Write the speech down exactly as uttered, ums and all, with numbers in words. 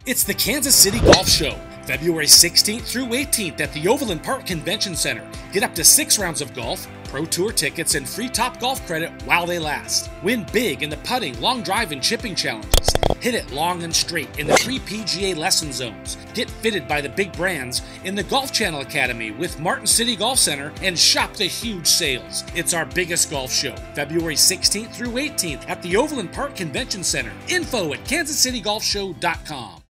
It's the Kansas City Golf Show, February sixteenth through eighteenth at the Overland Park Convention Center. Get up to six rounds of golf, Pro Tour tickets, and free Top Golf credit while they last. Win big in the putting, long drive, and chipping challenges. Hit it long and straight in the free P G A lesson zones. Get fitted by the big brands in the Golf Channel Academy with Martin City Golf Center, and shop the huge sales. It's our biggest golf show, February sixteenth through eighteenth at the Overland Park Convention Center. Info at kansas city golf show dot com.